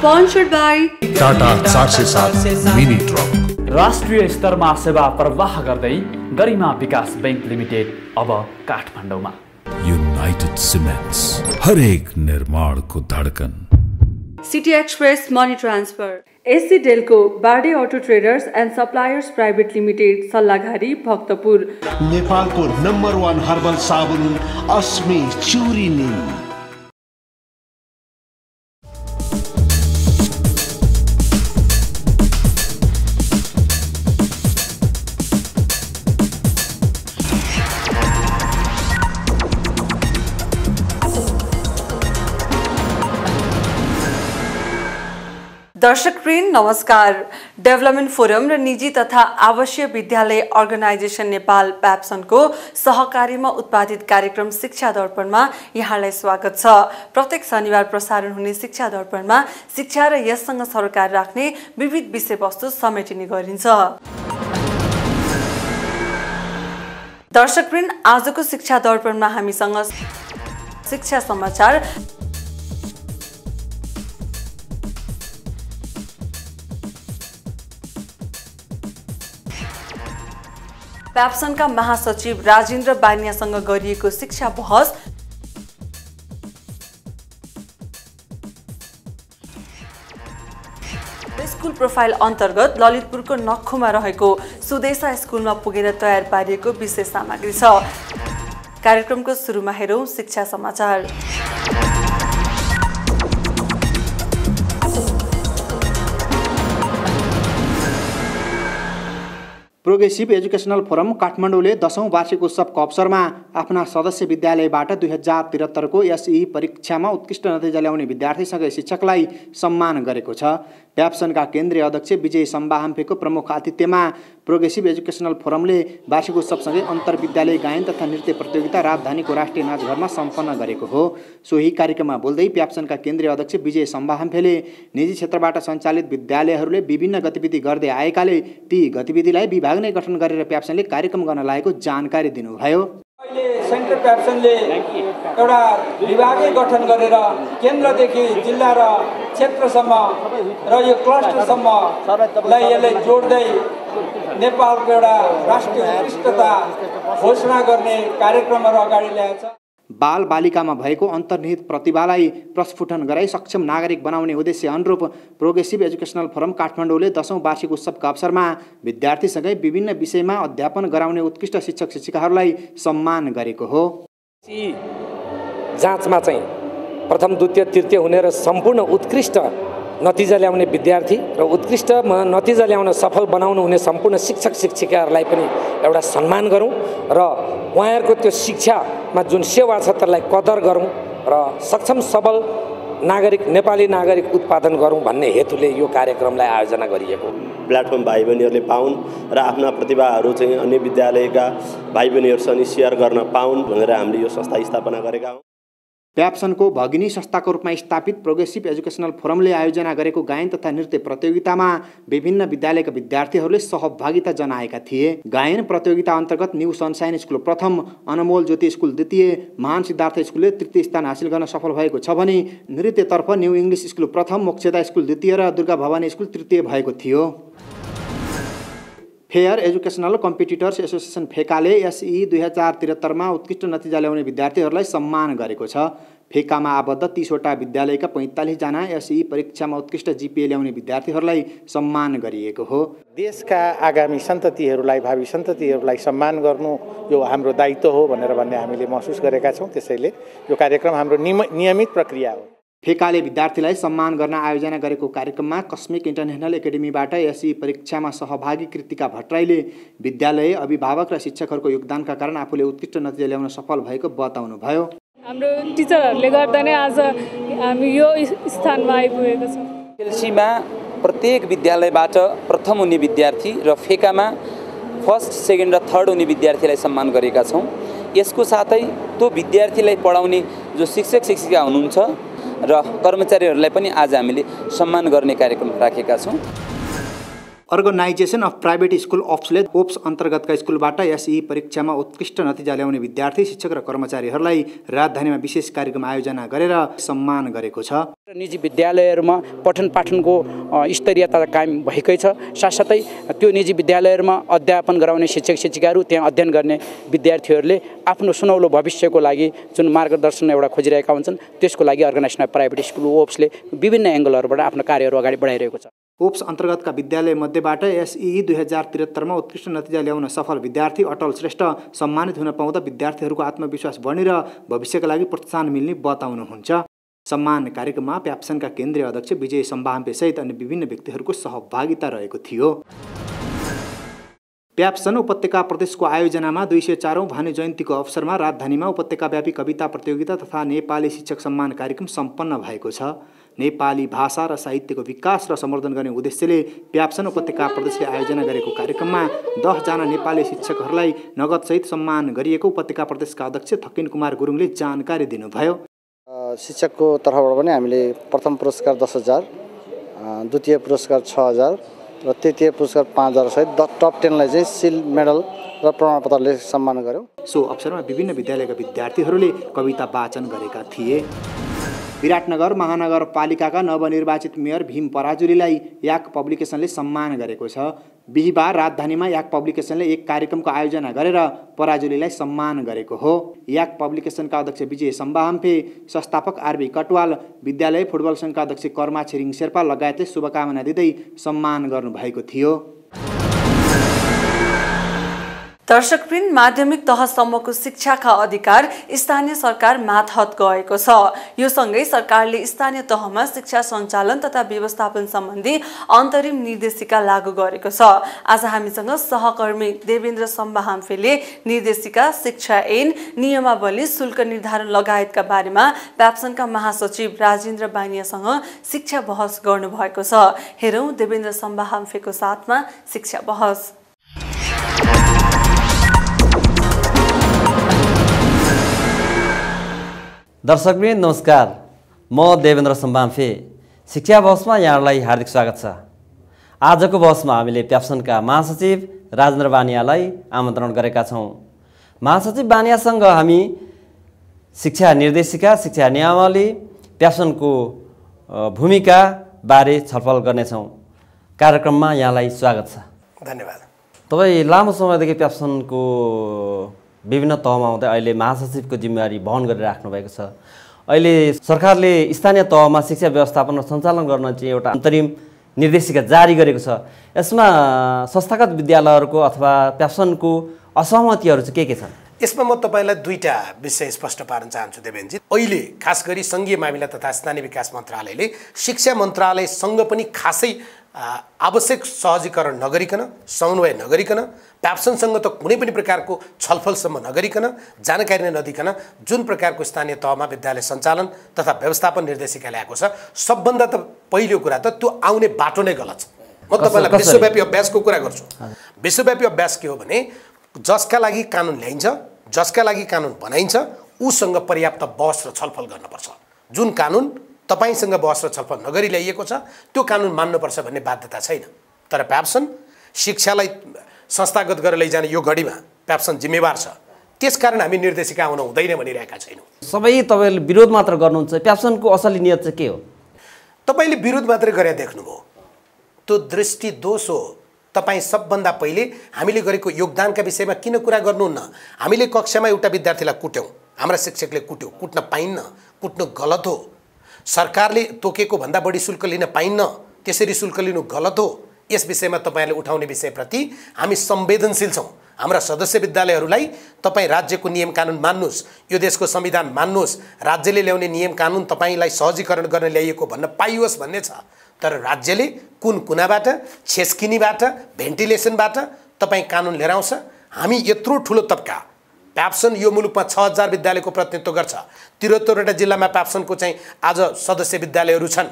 Sponsored by Tata 407 mini truck. राष्ट्रिय स्तरमा सेवा प्रवाह गर्दै गरिमा विकास बैंक लिमिटेड अब काठमाडौँमा। यूनाइटेड सीमेंट्स, हरेक निर्माण को धड़कन। City Express Money Transfer, SC Delco, Bade Auto Traders and Suppliers Private Limited, Sallagari, Bhaktapur. नेपालको नम्बर 1 हर्बल साबुन अस्मी चुरी नीम। दर्शकवृन्द नमस्कार। डेभलपमेन्ट फोरम र निजी तथा आवासीय विद्यालय अर्गनाइजेसन नेपाल प्याब्सनको सहकार्यमा उत्पादित कार्यक्रम शिक्षा दर्पणमा यहाँलाई स्वागत छ। प्रत्येक शनिबार प्रसारण हुने शिक्षा दर्पणमा शिक्षा र यससँग सरोकार राख्ने विविध विषयवस्तु समेटिने गरिन्छ। दर्शकवृन्द आजको शिक्षा दर्पणमा हामीसँग शिक्षा समाचार, प्याब्सनका महासचिव राजेन्द्र बानियासँग गरिएको शिक्षा बहस, स्कुल प्रोफाइल अन्तर्गत ललितपुरको नक्खुमा रहेको सुदेशा स्कुलमा पुगेर तयार पारिएको विशेष सामग्री छ। कार्यक्रमको सुरुमा हेरौं शिक्षा समाचार। प्रोग्रेसिभ एजुकेशनल फोरम काठमाडौँले 10औं वार्षिक उत्सवको अवसरमा आफ्ना सदस्य विद्यालयबाट 2073 को एसई परीक्षामा उत्कृष्ट नतिजा ल्याउने विद्यार्थीसँगै शिक्षकलाई सम्मान गरेको छ। प्याब्सनका केन्द्रीय अध्यक्ष विजय सम्बाहम्फेको प्रमुख आतिथ्यमा प्रोग्रेसिभ एजुकेशनल फोरमले वार्षिक उत्सवसँगै अन्तर्विद्यालय गायन तथा नृत्य प्रतियोगिता राजधानीको राष्ट्रिय नाचघरमा सम्पन्न गरेको हो। सोही कार्यक्रममा बोल्दै प्याब्सनका केन्द्रीय अध्यक्ष विजय सम्बाहम्फेले निजी क्षेत्रबाट सञ्चालित विद्यालयहरूले विभिन्न गतिविधि गर्दै आएकाले ती गतिविधिलाई विभाग नै गठन गरेर प्याब्सनले कार्यक्रम गर्न लागेको जानकारी दिनुभयो। अहिले सेन्टर प्याब्सनले एउटा विभागै गठन गरेर केन्द्रदेखि जिल्ला र क्षेत्रसम्म र यो क्लस्टरसम्मलाई यसले जोड्दै नेपालको एउटा राष्ट्रिय उत्कृष्टता घोषणा गर्ने कार्यक्रमहरू अगाडि ल्याएको छ। बाल बालिकामा भएको अन्तर्निहित प्रतिभालाई प्रस्फुटन गराई सक्षम नागरिक बनाउने उद्देश्य अनुरूप प्रोग्रेसिभ एजुकेशनल फोरम काठमाडौँले 10औं वार्षिक उत्सवका अवसरमा विद्यार्थीसँगै विभिन्न विषयमा अध्यापन गराउने उत्कृष्ट शिक्षक शिक्षिकाहरूलाई सम्मान गरेको हो। जाँचमा चाहिँ प्रथम द्वितीय तृतीय हुने र सम्पूर्ण उत्कृष्ट नतिजा ल्याउने विद्यार्थी र उत्कृष्ट नतिजा ल्याउन सफल बनाउनु हुने सम्पूर्ण शिक्षक शिक्षिकाहरूलाई पनि एउटा सम्मान गरौँ र उहाँहरूको त्यो शिक्षामा जुन सेवा छ त्यसलाई कदर गरौँ र सक्षम सबल नागरिक नेपाली नागरिक उत्पादन गरौँ भन्ने हेतुले यो कार्यक्रमलाई आयोजना गरिएको। प्लेटफर्म भाइ बहिनीहरूले पाउन् र आफ्ना प्रतिभाहरू चाहिँ अन्य विद्यालयका भाइ बहिनीहरूसँग सेयर गर्न पाउन् भनेर हामीले यो संस्था स्थापना गरेका हौँ। प्याब्सनको भगिनी संस्थाको रूपमा स्थापित प्रोग्रेसिभ एजुकेशनल फोरमले आयोजना गरेको गायन तथा नृत्य प्रतियोगितामा विभिन्न विद्यालयका विद्यार्थीहरूले सहभागिता जनाएका थिए। गायन प्रतियोगिता अन्तर्गत न्यू सनसाइन स्कुल प्रथम, अनमोल ज्योति स्कुल द्वितीय, महान सिद्धार्थ स्कुलले तृतीय स्थान हासिल गर्न सफल भएको छ भने नृत्यतर्फ न्यू इङ्ग्लिस स्कुल प्रथम, मोक्षदा स्कुल द्वितीय र दुर्गा भवानी स्कुल तृतीय भएको थियो। फेयर एजुकेशनल कम्पिटिटर्स एसोसिएसन फेकाले एसई 2073 मा उत्कृष्ट नतिजा ल्याउने विद्यार्थीहरूलाई सम्मान गरेको छ। फेकामा आबद्ध 30 वटा विद्यालयका 45 जना एसई परीक्षामा उत्कृष्ट जीपीए ल्याउने विद्यार्थीहरूलाई सम्मान गरिएको हो। देशका आगामी सन्ततिहरूलाई, भावी सन्ततिहरूलाई सम्मान गर्नु यो हाम्रो दायित्व हो भनेर भन्ने हामीले महसुस गरेका छौँ। त्यसैले यो कार्यक्रम हाम्रो नियमित प्रक्रिया हो। फेकाले विद्यार्थीलाई सम्मान गर्न आयोजना गरेको कार्यक्रममा कस्मिक इन्टरनेसनल एकाडेमीबाट एसई परीक्षामा सहभागी कृतिका भट्टराईले विद्यालय, अभिभावक र शिक्षकहरूको योगदानका कारण आफूले उत्कृष्ट नतिजा ल्याउन सफल भएको बताउनुभयो। हाम्रो टिचरहरूले गर्दा नै आज हामी यो स्थानमा आइपुगेको छौँ। एलसीमा प्रत्येक विद्यालयबाट प्रथम हुने विद्यार्थी र फेकामा फर्स्ट, सेकेन्ड र थर्ड हुने विद्यार्थीलाई सम्मान गरेका छौँ। यसको साथै त्यो विद्यार्थीलाई पढाउने जो शिक्षक शिक्षिका हुनुहुन्छ र कर्मचारीहरूलाई पनि आज हामीले सम्मान गर्ने कार्यक्रम राखेका छौँ। अर्गनाइजेसन अफ प्राइभेट स्कुल अफ्सले ओप्स अन्तर्गतका स्कुलबाट एसई परीक्षामा उत्कृष्ट नतिजा ल्याउने विद्यार्थी, शिक्षक र कर्मचारीहरूलाई राजधानीमा विशेष कार्यक्रम आयोजना गरेर सम्मान गरेको छ। निजी विद्यालयहरूमा पठन पाठनको स्तरीयता कायम भएकै छ। साथसाथै त्यो निजी विद्यालयहरूमा अध्यापन गराउने शिक्षक शिक्षिकाहरू, त्यहाँ अध्ययन गर्ने विद्यार्थीहरूले आफ्नो सुनौलो भविष्यको लागि जुन मार्गदर्शन एउटा खोजिरहेका हुन्छन्, त्यसको लागि अर्गनाइजेसन अफ प्राइभेट स्कुल ओप्सले विभिन्न एङ्गलहरूबाट आफ्नो कार्यहरू अगाडि बढाइरहेको छ। ओप्स अन्तर्गतका विद्यालय मध्येबाट एसई 2073मा उत्कृष्ट नतिजा ल्याउन सफल विद्यार्थी अटल श्रेष्ठ सम्मानित हुन पाउँदा विद्यार्थीहरूको आत्मविश्वास बढ्ने र भविष्यका लागि प्रोत्साहन मिल्ने बताउनुहुन्छ। सम्मान कार्यक्रममा प्याप्सनका केन्द्रीय अध्यक्ष विजय सम्बाहम्पे सहित अन्य विभिन्न व्यक्तिहरूको सहभागिता रहेको थियो। प्याप्सन उपत्यका प्रदेशको आयोजनामा 204औं भानु जयन्तीको अवसरमा राजधानीमा उपत्यकाव्यापी कविता प्रतियोगिता तथा नेपाली शिक्षक सम्मान कार्यक्रम सम्पन्न भएको छ। नेपाली भाषा र साहित्यको विकास र सम्वर्धन गर्ने उद्देश्यले प्याप्सन उपत्यका प्रदेशले आयोजना गरेको कार्यक्रममा 10 जना नेपाली शिक्षकहरूलाई नगदसहित सम्मान गरिएको उपत्यका प्रदेशका अध्यक्ष थकिन कुमार गुरुङले जानकारी दिनुभयो। शिक्षकको तर्फबाट पनि हामीले प्रथम पुरस्कार 10,000, द्वितीय पुरस्कार 6,000 र तृतीय पुरस्कार 5,000 सहित टप 10 लाई चाहिँ सिल मेडल र प्रमाणपत्रले सम्मान गर्यौं। सो अवसरमा विभिन्न विद्यालयका विद्यार्थीहरूले कविता वाचन गरेका थिए। विराटनगर महानगरपालिकाका नवनिर्वाचित मेयर भीम पराजुलीलाई याक पब्लिकेसनले सम्मान गरेको छ। बिहिबार राजधानीमा याक पब्लिकेसनले एक कार्यक्रमको आयोजना गरेर पराजुलीलाई सम्मान गरेको हो। याक पब्लिकेसनका अध्यक्ष विजय सम्बाहम्पे, संस्थापक आरबी कटवाल, विद्यालय फुटबल सङ्घका अध्यक्ष कर्मा छिरिङ शेर्पा लगायतले शुभकामना दिँदै सम्मान गर्नुभएको थियो। दर्शकवृन्द, माध्यमिक तहसम्मको शिक्षाका अधिकार स्थानीय सरकार मातहत गएको छ। यो सँगै सरकारले स्थानीय तहमा शिक्षा सञ्चालन तथा व्यवस्थापन सम्बन्धी अन्तरिम निर्देशिका लागू गरेको छ। आज हामीसँग सहकर्मी देवेन्द्र सम्बाहम्पेले निर्देशिका, शिक्षा ऐन, नियमावली, शुल्क निर्धारण लगायतका बारेमा प्याप्सनका महासचिव राजेन्द्र बानियासँग शिक्षा बहस गर्नुभएको छ। हेरौँ देवेन्द्र सम्बाहम्पेको साथमा शिक्षा बहस। दर्शकवृन्द नमस्कार, म देवेन्द्र सम्बाहम्पे। शिक्षा बहसमा यहाँहरूलाई हार्दिक स्वागत छ। आजको बहसमा हामीले प्याप्सनका महासचिव राजेन्द्र बानियालाई आमन्त्रण गरेका छौँ। महासचिव बानियासँग हामी शिक्षा निर्देशिका, शिक्षा नियमावली, प्याप्सनको भूमिका बारे छलफल गर्नेछौँ। कार्यक्रममा यहाँलाई स्वागत छ। धन्यवाद। तपाईँ लामो समयदेखि प्याप्सनको विभिन्न तहमा हुँदै अहिले महासचिवको जिम्मेवारी वहन गरिराख्नु भएको छ। अहिले सरकारले स्थानीय तहमा शिक्षा व्यवस्थापन र सञ्चालन गर्न चाहिँ एउटा अन्तरिम निर्देशिका जारी गरेको छ। यसमा संस्थागत विद्यालयहरूको अथवा प्याप्सनको असहमतिहरू चाहिँ के छन्? यसमा म तपाईँलाई दुईटा विषय स्पष्ट पार्न चाहन्छु देवेन्द्रजी। अहिले खास गरी सङ्घीय मामिला तथा स्थानीय विकास मन्त्रालयले शिक्षा मन्त्रालयसँग पनि खासै आवश्यक सहजीकरण नगरिकन, समन्वय नगरिकन, प्याप्सनसँग त कुनै पनि प्रकारको छलफलसम्म नगरिकन, जानकारी नै नदिकन जुन प्रकारको स्थानीय तहमा विद्यालय सञ्चालन तथा व्यवस्थापन निर्देशिका ल्याएको छ, सबभन्दा त पहिलो कुरा त त्यो आउने बाटो नै गलत छ। म तपाईँलाई विश्वव्यापी अभ्यासको कुरा गर्छु। विश्वव्यापी अभ्यास के हो भने जसका लागि कानुन ल्याइन्छ, जसका लागि कानुन बनाइन्छ, उसँग पर्याप्त बहस र छलफल गर्नुपर्छ। जुन कानुन तपाईसँग बहस र छलफल नगरी ल्याइएको छ त्यो कानुन मान्नुपर्छ भन्ने बाध्यता छैन। तर प्याप्सन शिक्षालाई संस्थागत गरेर लैजाने यो घडीमा प्याप्सन जिम्मेवार छ। त्यसकारण हामी निर्देशिका आउन हुँदैन भनिरहेका छैनौँ। सबै तपाईँले विरोध मात्र गर्नुहुन्छ। प्याप्सनको असली नियत चाहिँ के हो? तपाईँले विरोध मात्रै गरेर देख्नुभयो, त्यो दृष्टि दोष हो। तपाईँ सबभन्दा पहिले हामीले गरेको योगदानका विषयमा किन कुरा गर्नुहुन्न? हामीले कक्षामा एउटा विद्यार्थीलाई कुट्यौँ, हाम्रा शिक्षकले कुट्यो, कुट्न पाइन्न, कुट्नु गलत हो। सरकारले तोकेको भन्दा बढी शुल्क लिन पाइन्न, त्यसरी शुल्क लिनु गलत हो। यस विषयमा तपाईँले उठाउने विषयप्रति हामी संवेदनशील छौँ। हाम्रा सदस्य विद्यालयहरूलाई तपाईँ राज्यको नियम कानुन मान्नुहोस्, यो देशको संविधान मान्नुहोस्, राज्यले ल्याउने नियम कानुन तपाईँलाई सहजीकरण गर्न ल्याइएको भन्न पाइयोस् भन्ने छ। तर राज्यले कुन कुनाबाट, छेस्किनीबाट, भेन्टिलेसनबाट तपाईँ कानुन लिएर आउँछ। हामी यत्रो ठुलो तबका प्याप्सन यो मुलुकमा 6,000 विद्यालयको प्रतिनिधित्व गर्छ। 73वटा जिल्लामा प्याप्सनको चाहिँ आज सदस्य विद्यालयहरू छन्।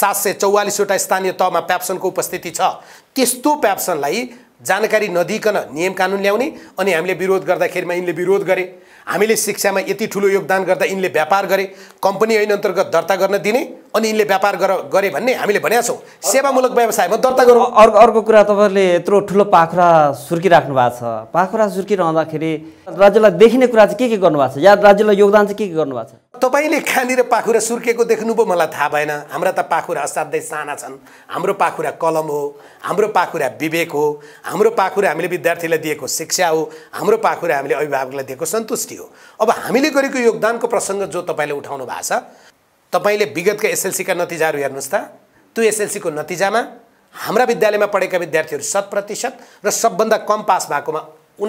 744वटा स्थानीय तहमा प्याप्सनको उपस्थिति छ। त्यस्तो प्याप्सनलाई जानकारी नदिकन नियम कानुन ल्याउने अनि हामीले विरोध गर्दाखेरिमा यिनले विरोध गरे, हामीले शिक्षामा यति ठुलो योगदान गर्दा यिनले व्यापार गरे, कम्पनी ऐन अन्तर्गत दर्ता गर्न दिने अनि यिनले व्यापार गरे भन्ने हामीले भनेका छौँ। सेवामूलक व्यवसायमा दर्ता गरौँ। अर्को कुरा तपाईँहरूले यत्रो ठुलो पाखुरा सुर्किराख्नु भएको छ। पाखुरा सुर्किरहँदाखेरि राज्यलाई देखिने कुरा चाहिँ के गर्नु भएको छ या राज्यलाई योगदान चाहिँ के गर्नु भएको छ? तपाईँले कहाँनिर पाखुरा सुर्केको देख्नुभयो मलाई थाहा भएन। हाम्रा त पाखुरा असाध्यै साना छन्। हाम्रो पाखुरा कलम हो, हाम्रो पाखुरा विवेक हो, हाम्रो पाखुरा हामीले विद्यार्थीलाई दिएको शिक्षा हो, हाम्रो पाखुरा हामीले अभिभावकलाई दिएको सन्तुष्टि हो। अब हामीले गरेको योगदानको प्रसङ्ग जो तपाईँले उठाउनु भएको छ, तपाईँले विगतका एसएलसीका नतिजाहरू हेर्नुहोस् त। त्यो एसएलसीको नतिजामा हाम्रा विद्यालयमा पढेका विद्यार्थीहरू 100% र सबभन्दा कम पास भएकोमा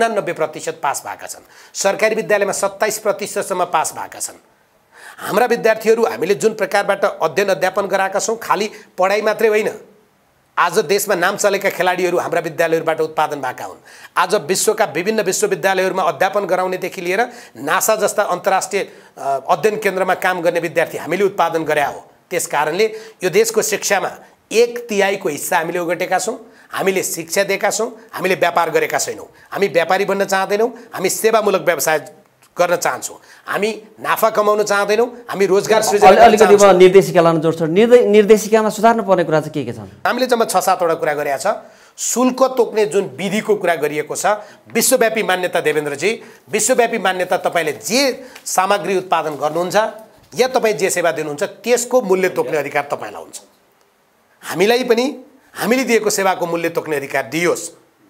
89% पास भएका छन्। सरकारी विद्यालयमा 27%सम्म पास भएका छन्। हाम्रा विद्यार्थीहरू हामीले जुन प्रकारबाट अध्ययन अध्यापन गराएका छौँ, खालि पढाइ मात्रै होइन, आज देशमा नाम चलेका खेलाडीहरू हाम्रा विद्यालयहरूबाट उत्पादन भएका हुन्। आज विश्वका विभिन्न विश्वविद्यालयहरूमा अध्यापन गराउनेदेखि लिएर नासा जस्ता अन्तर्राष्ट्रिय अध्ययन केन्द्रमा काम गर्ने विद्यार्थी हामीले उत्पादन गरे हो। त्यस कारणले यो देशको शिक्षामा 1/3 को हिस्सा हामीले ओगटेका छौँ। हामीले शिक्षा दिएका छौँ, हामीले व्यापार गरेका छैनौँ। हामी व्यापारी बन्न चाहदैनौँ, हामी सेवामूलक व्यवसाय गर्न चाहन्छौँ। हामी नाफा कमाउन चाहदैनौँ, हामी रोजगार सृजना गर्न चाहन्छौँ। अलिकति म निर्देशिकालाई जोड्छु। निर्देशिकामा सुधार्नु पर्ने कुरा चाहिँ के छन्? हामीले जम्मा 6-7 वटा कुरा गरेका छ। शुल्क तोक्ने जुन विधिको कुरा गरिएको छ, विश्वव्यापी मान्यता देवेन्द्रजी, विश्वव्यापी मान्यता तपाईँले जे सामग्री उत्पादन गर्नुहुन्छ या तपाईँ जे सेवा दिनुहुन्छ त्यसको मूल्य तोक्ने अधिकार तपाईँलाई हुन्छ। हामीलाई पनि हामीले दिएको सेवाको मूल्य तोक्ने अधिकार दियोस्।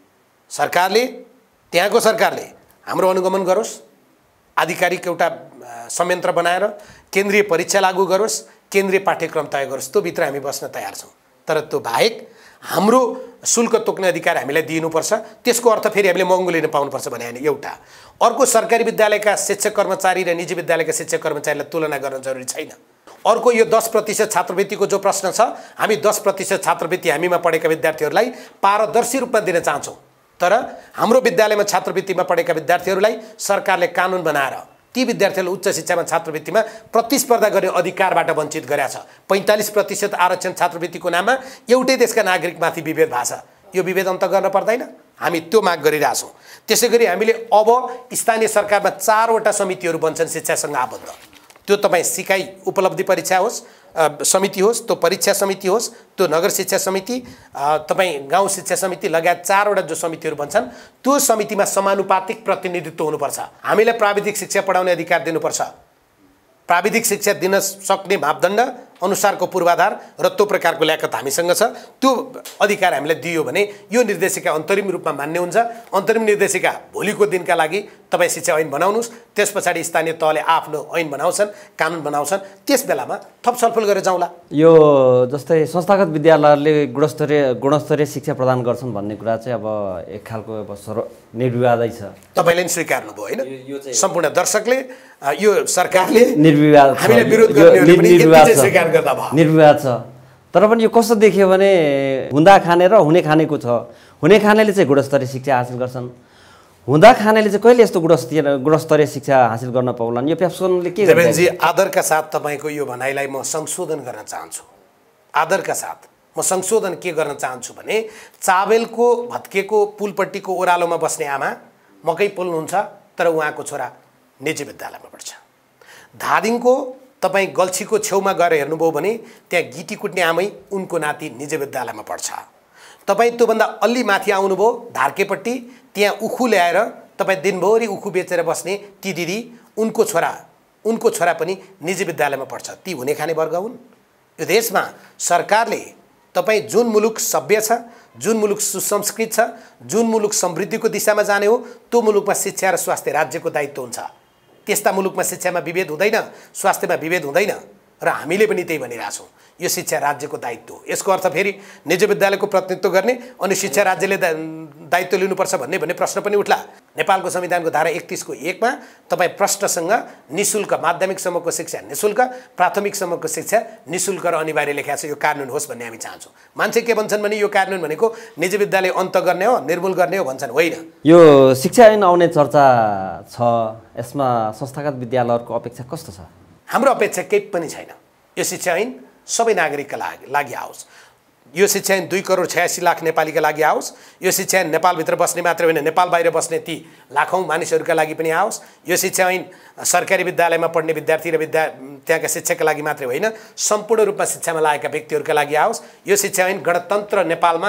सरकारले, त्यहाँको सरकारले हाम्रो अनुगमन गरोस्, आधिकारिक एउटा संयन्त्र बनाएर केन्द्रीय परीक्षा लागू गरोस्, केन्द्रीय पाठ्यक्रम तय गरोस्। त्यो भित्र हामी बस्न तयार छौँ। तर त्यो बाहेक हाम्रो शुल्क तोक्ने अधिकार हामीलाई दिनुपर्छ। त्यसको अर्थ फेरि हामीले महँगो लिन पाउनुपर्छ भने होइन। एउटा अर्को, सरकारी विद्यालयका शिक्षक कर्मचारी र निजी विद्यालयका शिक्षक कर्मचारीलाई तुलना गर्न जरुरी छैन। अर्को, यो 10% छात्रवृत्तिको जो प्रश्न छ, हामी 10% छात्रवृत्ति हामीमा पढेका विद्यार्थीहरूलाई पारदर्शी रूपमा दिन चाहन्छौँ। तर हाम्रो विद्यालयमा छात्रवृत्तिमा पढेका विद्यार्थीहरूलाई सरकारले कानुन बनाएर ती विद्यार्थीहरूलाई उच्च शिक्षामा छात्रवृत्तिमा प्रतिस्पर्धा गर्ने अधिकारबाट वञ्चित गरेको छ। 45% आरक्षण छात्रवृत्तिको नाममा एउटै देशका नागरिकमाथि विभेद भएको छ। यो विभेद अन्त गर्न पर्दैन। हामी त्यो माग गरिरहेछौँ। त्यसै गरी हामीले अब स्थानीय सरकारमा 4 वटा समितिहरू बन्छन् शिक्षासँग आबद्ध। त्यो तपाईँ सिकाइ उपलब्धि परीक्षा होस् समिति होस्, त्यो परीक्षा समिति होस्, त्यो नगर शिक्षा समिति, तपाईँ गाउँ शिक्षा समिति लगायत 4 वटा जो समितिहरू बन्छन्, त्यो समितिमा समानुपातिक प्रतिनिधित्व हुनुपर्छ। हामीलाई प्राविधिक शिक्षा पढाउने अधिकार दिनुपर्छ। प्राविधिक शिक्षा दिन सक्ने मापदण्ड अनुसारको पूर्वाधार र त्यो प्रकारको ल्याकत हामीसँग छ। त्यो अधिकार हामीलाई दियो भने यो निर्देशिका अन्तरिम रूपमा मान्य हुन्छ। अन्तरिम निर्देशिका भोलिको दिनका लागि तपाईँ शिक्षा ऐन बनाउनुहोस्, त्यस पछाडि स्थानीय तहले आफ्नो ऐन बनाउँछन्, कानुन बनाउँछन्, त्यस बेलामा थप छलफल गरेर जाउँला। यो जस्तै संस्थागत विद्यालयहरूले गुणस्तरीय शिक्षा प्रदान गर्छन् भन्ने कुरा चाहिँ अब एक खालको अब निर्विवादै छ। तपाईँले पनि स्वीकार्नुभयो होइन? सम्पूर्ण दर्शकले, यो सरकारले निर्विवाद हामीलाई विरोध गर्ने निर्विवाद छ। तर पनि यो कस्तो देखियो भने हुँदा खाने र हुने खानेको छ। हुने खानेले चाहिँ गुणस्तरीय शिक्षा हासिल गर्छन्, हुँदा खानेले चाहिँ कहिले यस्तो गुणस्तरीय शिक्षा हासिल गर्न पाउलान्? यो प्याप्सोनले के गर्छ? देवेनजी, आदरका साथ तपाईँको यो भनाइलाई म संशोधन गर्न चाहन्छु। आदरका साथ म संशोधन के गर्न चाहन्छु भने, चाबेलको भत्केको पुलपट्टिको ओह्रालोमा बस्ने आमा मकै पोल्नुहुन्छ तर उहाँको छोरा निजी विद्यालयमा पढ्छ। धादिङको तपाईँ गल्छीको छेउमा गएर हेर्नुभयो भने त्यहाँ गिटी कुट्ने आमै उनको नाति निजी विद्यालयमा पढ्छ। तपाईँ त्योभन्दा अलि माथि आउनुभयो धार्केपट्टि, त्यहाँ उखु ल्याएर तपाईँ दिनभरि उखु बेचेर बस्ने ती दिदी, उनको छोरा पनि निजी विद्यालयमा पढ्छ। ती हुने खाने वर्ग हुन्। यो देशमा सरकारले तपाईँ जुन मुलुक सभ्य छ, जुन मुलुक सुसंस्कृत छ, जुन मुलुक समृद्धिको दिशामा जाने हो, त्यो मुलुकमा शिक्षा र स्वास्थ्य राज्यको दायित्व हुन्छ। त्यस्ता मुलुकमा शिक्षामा विभेद हुँदैन, स्वास्थ्यमा विभेद हुँदैन र हामीले पनि त्यही भनिरहेछौँ। यो शिक्षा राज्यको दायित्व हो। यसको अर्थ फेरि निजी विद्यालयको प्रतिनिधित्व गर्ने अनि शिक्षा राज्यले दायित्व लिनुपर्छ भन्ने प्रश्न पनि उठ्ला। नेपालको संविधानको धारा 31 को 1 मा तपाईँ प्रश्नसँग निःशुल्क माध्यमिकसम्मको शिक्षा निःशुल्क, प्राथमिकसम्मको शिक्षा निःशुल्क र अनिवार्य लेखेको छ। यो कानुन होस् भन्ने हामी चाहन्छौँ। मान्छे के भन्छन् भने यो कानुन भनेको निजी विद्यालय अन्त गर्ने हो, निर्मूल गर्ने हो भन्छन्। होइन, यो शिक्षा ऐन आउने चर्चा छ, यसमा संस्थागत विद्यालयहरूको अपेक्षा कस्तो छ? हाम्रो अपेक्षा केही पनि छैन। यो शिक्षा ऐन सबै नागरिकका लागि आओस्। यो शिक्षा ऐन 2,86,00,000 नेपालीका लागि आओस्। यो शिक्षा ऐन नेपालभित्र बस्ने मात्र होइन, नेपाल बाहिर बस्ने ती लाखौँ मानिसहरूका लागि पनि आओस्। यो शिक्षा ऐन सरकारी विद्यालयमा पढ्ने विद्यार्थी र त्यहाँका शिक्षकका लागि मात्रै होइन, सम्पूर्ण रूपमा शिक्षामा लागेका व्यक्तिहरूका लागि आओस्। यो शिक्षा ऐन गणतन्त्र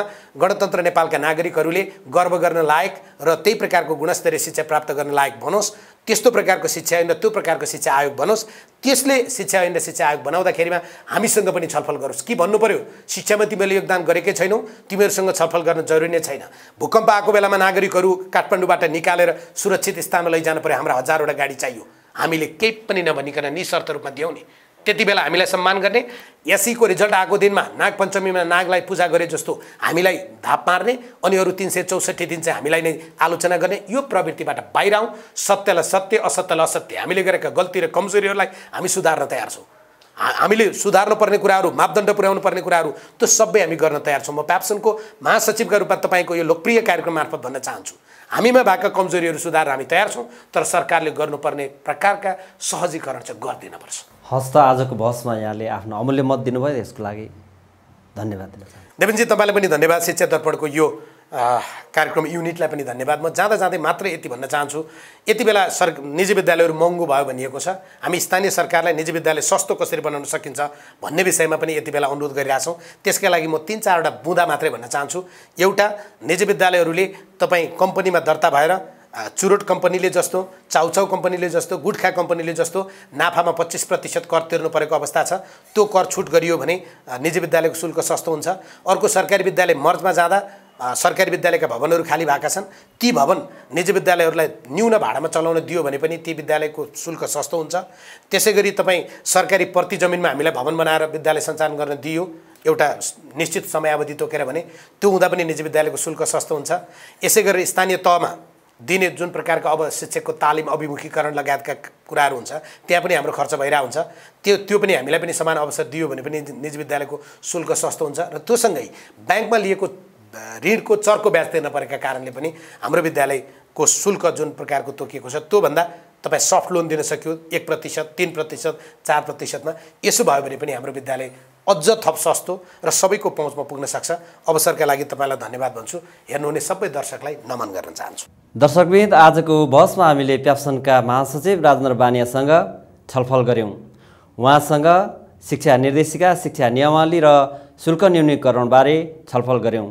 नेपालका नागरिकहरूले गर्व गर्न लायक र त्यही प्रकारको गुणस्तरीय शिक्षा प्राप्त गर्न लायक बनोस्। त्यस्तो प्रकारको शिक्षा ऐन र त्यो प्रकारको शिक्षा आयोग बनोस्। त्यसले शिक्षा ऐन र शिक्षा आयोग बनाउँदाखेरिमा हामीसँग पनि छलफल गरोस्। के भन्नु पर्यो, शिक्षामा तिमीले योगदान गरेकै छैनौ, तिमीहरूसँग छलफल गर्न जरुरी नै छैन। भूकम्प आएको बेलामा नागरिकहरू काठमाडौँबाट निकालेर सुरक्षित स्थानमा लैजानु पर्यो, हाम्रा हजारवटा गाडी चाहियो, हामीले केही पनि नभनिकन निशर्त रूपमा दियौँ नि। त्यति बेला हामीलाई सम्मान गर्ने, एसईको रिजल्ट आएको दिनमा नागपञ्चमीमा नागलाई पूजा गरे जस्तो हामीलाई धाप मार्ने अनि अरू 364 दिन चाहिँ हामीलाई नै आलोचना गर्ने, यो प्रवृत्तिबाट बाहिर आउँ। सत्यलाई सत्य, असत्यलाई असत्य, हामीले गरेका गल्ती र कमजोरीहरूलाई हामी सुधार्न तयार छौँ। हामीले सुधार्नु पर्ने कुराहरू, मापदण्ड पुर्याउनु पर्ने कुराहरू त्यो सबै हामी गर्न तयार छौँ। म प्याप्सनको महासचिवका रूपमा तपाईँको यो लोकप्रिय कार्यक्रम मार्फत भन्न चाहन्छु, हामीमा भएका कमजोरीहरू सुधार्न हामी तयार छौँ, तर सरकारले गर्नुपर्ने प्रकारका सहजीकरण चाहिँ गरिदिनुपर्छ। हस् त, आजको बहसमा यहाँले आफ्नो अमूल्य मत दिनुभयो, यसको लागि धन्यवाद दिन चाहन्छु। देवेनजी, तपाईँलाई पनि धन्यवाद। शिक्षा दर्पणको यो कार्यक्रम युनिटलाई पनि धन्यवाद। म जाँदै मात्रै यति भन्न चाहन्छु, यति बेला निजी विद्यालयहरू महँगो भयो भनिएको छ। हामी स्थानीय सरकारलाई निजी विद्यालय सस्तो कसरी बनाउन सकिन्छ भन्ने विषयमा पनि यति बेला अनुरोध गरिरहेछौँ। त्यसका लागि म 3-4वटा बुँदा मात्रै भन्न चाहन्छु। एउटा, निजी विद्यालयहरूले तपाईँ कम्पनीमा दर्ता भएर चुरोट कम्पनीले जस्तो, चाउचाउ कम्पनीले जस्तो, गुटखा कम्पनीले जस्तो नाफामा 25% कर तिर्नु परेको अवस्था छ। त्यो कर छुट गरियो भने निजी विद्यालयको शुल्क सस्तो हुन्छ। अर्को, सरकारी विद्यालय मर्जमा जाँदा सरकारी विद्यालयका भवनहरू खाली भएका छन्, ती भवन निजी विद्यालयहरूलाई न्यून भाडामा चलाउन दियो भने पनि ती विद्यालयको शुल्क सस्तो हुन्छ। त्यसै गरी तपाईँ सरकारी प्रति जमिनमा हामीलाई भवन बनाएर विद्यालय सञ्चालन गर्न दियो एउटा निश्चित समयावधि तोकेर भने त्यो हुँदा पनि निजी विद्यालयको शुल्क सस्तो हुन्छ। यसै गरी स्थानीय तहमा दिने जुन प्रकारको अब शिक्षकको तालिम अभिमुखीकरण लगायतका कुराहरू हुन्छ, त्यहाँ पनि हाम्रो खर्च भइरहेको हुन्छ। त्यो पनि हामीलाई पनि समान अवसर दियो भने पनि निजी विद्यालयको शुल्क सस्तो हुन्छ। र त्योसँगै ब्याङ्कमा लिएको ऋणको चर्को ब्याज तिर्न परेका कारणले पनि हाम्रो विद्यालयको शुल्क जुन प्रकारको तोकिएको छ त्योभन्दा तपाईँ सफ्ट लोन दिन सक्यो 1%, 3%, 4%मा। यसो भयो भने पनि हाम्रो विद्यालय अझ थप सस्तो र सबैको पहुँचमा पुग्न सक्छ। अवसरका लागि तपाईँलाई धन्यवाद भन्छु। हेर्नुहुने सबै दर्शकलाई नमन गर्न चाहन्छु। दर्शकवृन्द, आजको बहसमा हामीले प्याप्सनका महासचिव राजेन्द्र बानियासँग छलफल गऱ्यौँ। उहाँसँग शिक्षा निर्देशिका, शिक्षा नियमावली र शुल्क न्यूनीकरणबारे छलफल गऱ्यौँ।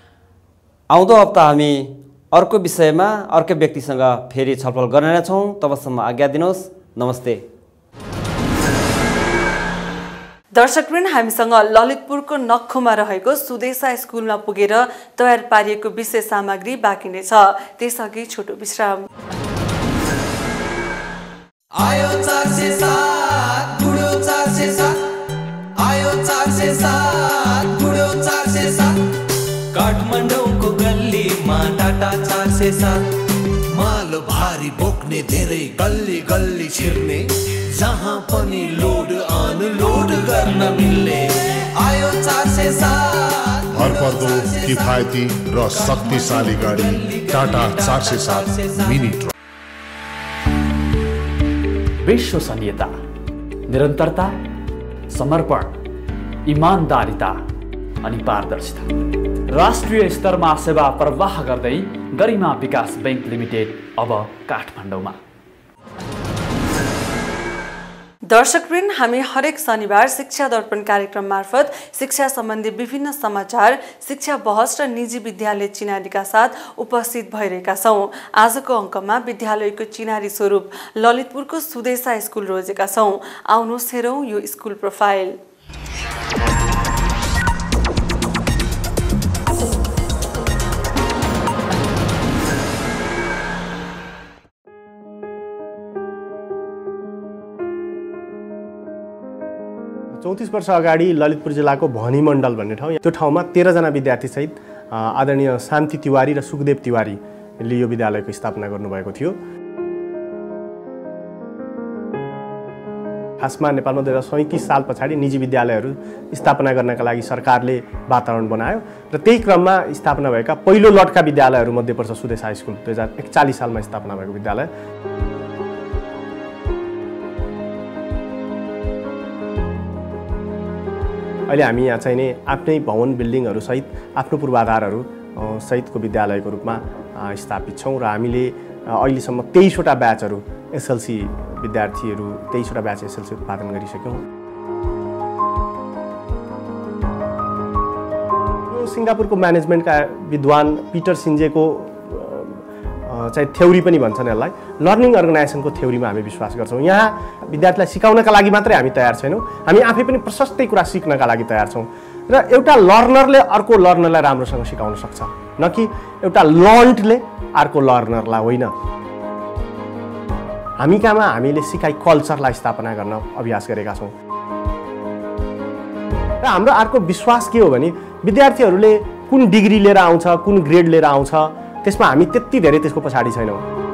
आउँदो हप्ता हामी अर्को विषयमा अर्को व्यक्तिसँग फेरि छलफल गर्ने नै छौँ। तबसम्म आज्ञा दिनुहोस्। नमस्ते। दर्शकवृन्द, हामीसँग ललितपुरको नक्खुमा रहेको सुदेशा स्कुलमा पुगेर तयार पारिएको विषय सामग्री बाँकी नै छ। त्यसअघि छोटो विश्राम। आयो 407 बुढो 407 आयो 407 बुढो 407 काठमाडौँको गल्लीमा टाटा 407 माल भारी बोक्ने धेरै गल्ली गल्ली छिर्ने जहाँ पनि लोड अनलोड गर्न मिल्ने आयो 407 भरपर्दो किफायती र शक्तिशाली गाडी टाटा 407 मिनी ट्रक। विश्वसनीयता, निरन्तरता, समर्पण, इमानदारिता अनि पारदर्शिता, राष्ट्रिय स्तरमा सेवा प्रवाह गर्दै गरिमा विकास बैंक लिमिटेड अब काठमाडौँमा। दर्शकवृन्द, हामी हरेक शनिबार शिक्षा दर्पण कार्यक्रम मार्फत शिक्षा सम्बन्धी विभिन्न समाचार, शिक्षा बहस र निजी विद्यालय चिनारीका साथ उपस्थित भइरहेका छौँ। आजको अङ्कमा विद्यालयको चिनारी स्वरूप ललितपुरको सुदेशा स्कुल रोजेका छौँ। आउनुहोस् हेरौँ यो स्कुल प्रोफाइल। चौतिस वर्ष अगाडि ललितपुर जिल्लाको भनी मण्डल भन्ने ठाउँ, त्यो ठाउँमा 13 जना विद्यार्थीसहित आदरणीय शान्ति तिवारी र सुखदेव तिवारीले यो विद्यालयको स्थापना गर्नुभएको थियो। खासमा नेपालमा 2037 साल पछाडि निजी विद्यालयहरू स्थापना गर्नका लागि सरकारले वातावरण बनायो र त्यही क्रममा स्थापना भएका पहिलो लटका विद्यालयहरूमध्ये पर्छ सुदेशा स्कुल। 2041 सालमा स्थापना भएको विद्यालय। अहिले हामी यहाँ चाहिँ नि आफ्नै भवन बिल्डिङहरू सहित आफ्नो पूर्वाधारहरू सहितको विद्यालयको रूपमा स्थापित छौँ र हामीले अहिलेसम्म 23वटा ब्याचहरू एसएलसी विद्यार्थीहरू 23वटा ब्याच एसएलसी उत्पादन गरिसक्यौँ। सिङ्गापुरको म्यानेजमेन्टका विद्वान पिटर सिन्जेको चाहिँ थ्योरी पनि भन्छन् यसलाई, लर्निङ अर्गनाइजेसनको थ्योरीमा हामी विश्वास गर्छौँ। यहाँ विद्यार्थीलाई सिकाउनका लागि मात्रै हामी तयार छैनौँ, हामी आफै पनि प्रशस्तै कुरा सिक्नका लागि तयार छौँ र एउटा लर्नरले अर्को लर्नरलाई राम्रोसँग सिकाउन सक्छ, न कि एउटा लर्न्डले अर्को लर्नरलाई होइन। हामी कहाँमा हामीले सिकाइ कल्चरलाई स्थापना गर्न अभ्यास गरेका छौँ र हाम्रो अर्को विश्वास के हो भने विद्यार्थीहरूले कुन डिग्री लिएर आउँछ, कुन ग्रेड लिएर आउँछ, त्यसमा हामी त्यति धेरै त्यसको पछाडि छैनौँ।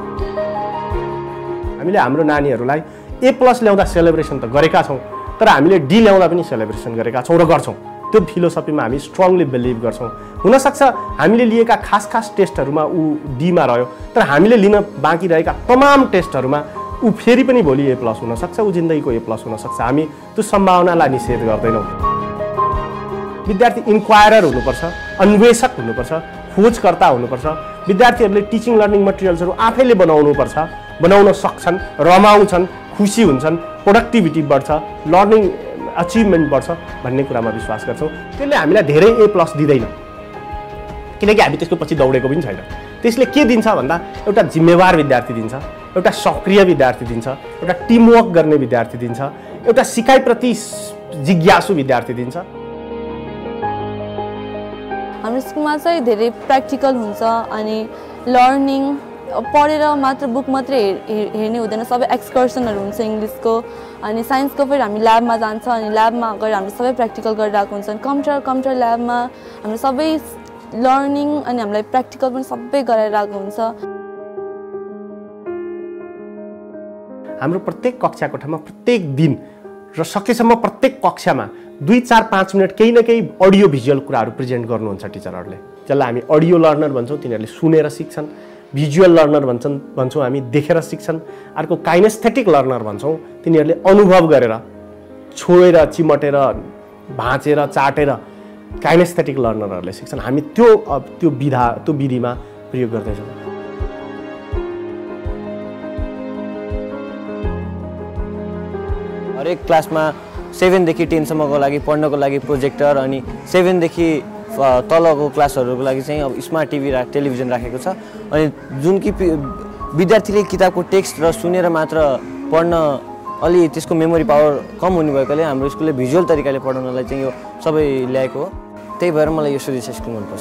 हामीले हाम्रो नानीहरूलाई A+ ल्याउँदा सेलिब्रेसन त गरेका छौँ, तर हामीले D ल्याउँदा पनि सेलिब्रेसन गरेका छौँ र गर्छौँ। त्यो फिलोसफीमा हामी स्ट्रङली बिलिभ गर्छौँ। हुनसक्छ हामीले लिएका खास टेस्टहरूमा ऊ D मा रह्यो, तर हामीले लिन बाँकी रहेका तमाम टेस्टहरूमा ऊ फेरि पनि भोलि A+ हुनसक्छ, ऊ जिन्दगीको A+ हुनसक्छ। हामी त्यो सम्भावनालाई निषेध गर्दैनौँ। विद्यार्थी इन्क्वायरर हुनुपर्छ, अन्वेषक हुनुपर्छ, खोजकर्ता हुनुपर्छ। विद्यार्थीहरूले टिचिङ लर्निङ मटेरियल्सहरू आफैले बनाउन सक्छन्, रमाउँछन्, खुसी हुन्छन्, प्रोडक्टिभिटी बढ्छ, लर्निङ अचिभमेन्ट बढ्छ भन्ने कुरामा विश्वास गर्छौँ। त्यसले हामीलाई धेरै A+ दिँदैन, किनकि हामी त्यसको पछि दौडेको पनि छैन। त्यसले के दिन्छ भन्दा एउटा जिम्मेवार विद्यार्थी दिन्छ, एउटा सक्रिय विद्यार्थी दिन्छ, एउटा टिमवर्क गर्ने विद्यार्थी दिन्छ, एउटा सिकाइप्रति जिज्ञासु विद्यार्थी दिन्छ। हाम्रो स्कुलमा चाहिँ धेरै प्र्याक्टिकल हुन्छ अनि लर्निङ पढेर मात्र बुक मात्रै हेर्ने हुँदैन, सबै एक्सकर्सनहरू हुन्छ इङ्ग्लिसको अनि साइन्सको फेरि हामी ल्याबमा जान्छ अनि ल्याबमा गएर हामीले सबै प्र्याक्टिकल गरिरहेको हुन्छन्। कम्प्युटर ल्याबमा हामीले सबै लर्निङ अनि हामीलाई प्र्याक्टिकल पनि सबै गराइरहेको हुन्छ। हाम्रो प्रत्येक कक्षा कोठामा प्रत्येक दिन र सकेसम्म प्रत्येक कक्षामा 2-4-5 मिनट केही न केही अडियो भिजुअल कुराहरू प्रेजेन्ट गर्नुहुन्छ टिचरहरूले, जसलाई हामी अडियो लर्नर भन्छौँ। तिनीहरूले सुनेर सिक्छन्। भिजुअल लर्नर भन्छौँ हामी, देखेर सिक्छन्। अर्को काइनेस्थेटिक लर्नर भन्छौँ, तिनीहरूले अनुभव गरेर, छोएर, चिमटेर, भाँचेर, चाटेर काइनेस्थेटिक लर्नरहरूले सिक्छन्। हामी त्यो विधिमा प्रयोग गर्दैछौँ। हरेक क्लासमा 7 देखि 10 सम्मको लागि पढ्नको लागि प्रोजेक्टर अनि 7 देखि तलको क्लासहरूको लागि चाहिँ अब स्मार्ट टिभी टेलिभिजन राखेको छ। अनि जुन कि विद्यार्थीले किताबको टेक्स्ट र सुनेर मात्र पढ्न अलि त्यसको मेमोरी पावर कम हुने भएकोले हाम्रो स्कुलले भिजुअल तरिकाले पढाउनलाई चाहिँ यो सबै ल्याएको हो। त्यही भएर मलाई यो सुदेशा स्कुल मनपर्छ।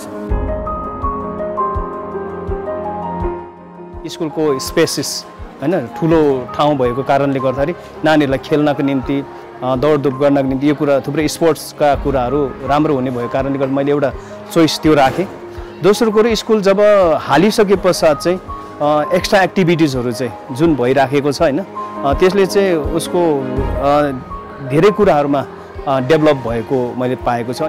स्कुलको स्पेसिस हैन ठुलो ठाउँ भएको कारणले गर्दाखेरि नानीहरूलाई खेल्नको निम्ति दौडधुप गर्नको निम्ति यो कुरा थुप्रै स्पोर्ट्सका कुराहरू राम्रो हुने भएको कारणले गर्दा मैले एउटा चोइस त्यो राखेँ। दोस्रो कुरो स्कुल जब हालिसके पश्चात चाहिँ एक्स्ट्रा एक्टिभिटिजहरू चाहिँ जुन भइराखेको छ हैन त्यसले चाहिँ उसको धेरै कुराहरूमा डेभलप भएको मैले पाएको छु।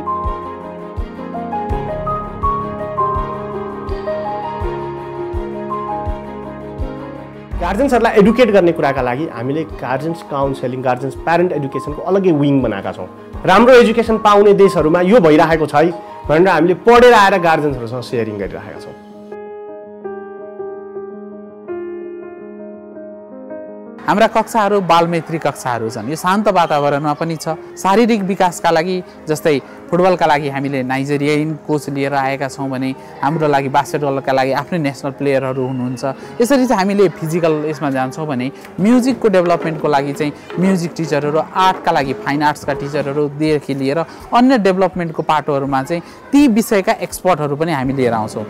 गार्जेन्सहरूलाई एडुकेट गर्ने कुराका लागि हामीले गार्जेन्स काउन्सेलिङ, गार्जेन्स प्यारेन्ट एडुकेसनको अलग्गै विङ बनाएका छौँ। राम्रो एजुकेसन पाउने देशहरूमा यो भइरहेको छ है भनेर हामीले पढेर आएर गार्जेन्सहरूसँग सेयरिङ गरिरहेका छौँ। हाम्रा कक्षाहरू बालमैत्री कक्षाहरू छन्। यो शान्त वातावरणमा पनि छ। शारीरिक विकासका लागि जस्तै फुटबलका लागि हामीले नाइजेरियन कोच लिएर आएका छौँ भने हाम्रो लागि बास्केटबलका लागि आफ्नै नेसनल प्लेयरहरू हुनुहुन्छ। यसरी चाहिँ हामीले फिजिकल यसमा जान्छौँ भने म्युजिकको डेभलपमेन्टको लागि चाहिँ म्युजिक टिचरहरू, आर्टका लागि फाइन आर्ट्सका टिचरहरूदेखि लिएर अन्य डेभलपमेन्टको पाटोहरूमा चाहिँ ती विषयका एक्सपर्टहरू पनि हामी लिएर आउँछौँ।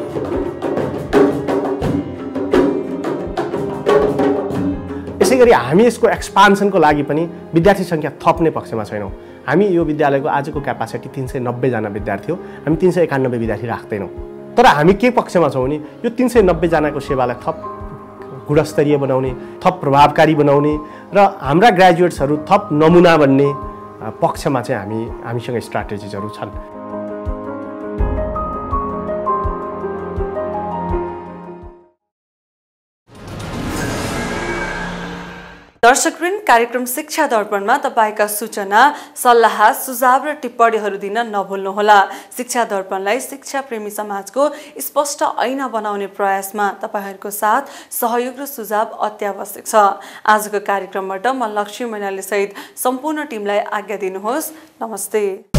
यसै गरी हामी यसको एक्सपान्सनको लागि पनि विद्यार्थी सङ्ख्या थप्ने पक्षमा छैनौँ। हामी यो विद्यालयको आजको क्यापासिटी 390 जना विद्यार्थी हो। हामी 391 विद्यार्थी राख्दैनौँ। तर हामी के पक्षमा छौँ भने यो 390 जनाको सेवालाई थप गुणस्तरीय बनाउने, थप प्रभावकारी बनाउने र हाम्रा ग्रेजुएट्सहरू थप नमुना बन्ने पक्षमा चाहिँ हामीसँग स्ट्राटेजिजहरू छन्। दर्शकवृन्द, कार्यक्रम शिक्षा दर्पणमा तपाईका सूचना, सल्लाह, सुझाव र टिप्पणीहरू दिन नभुल्नुहोला। शिक्षा दर्पणलाई शिक्षा प्रेमी समाजको स्पष्ट ऐना बनाउने प्रयासमा तपाईहरूको साथ, सहयोग र सुझाव अत्यावश्यक छ। आजको कार्यक्रमबाट म लक्ष्मी मैनाली सहित सम्पूर्ण टिमलाई आज्ञा दिनुहोस्। नमस्ते।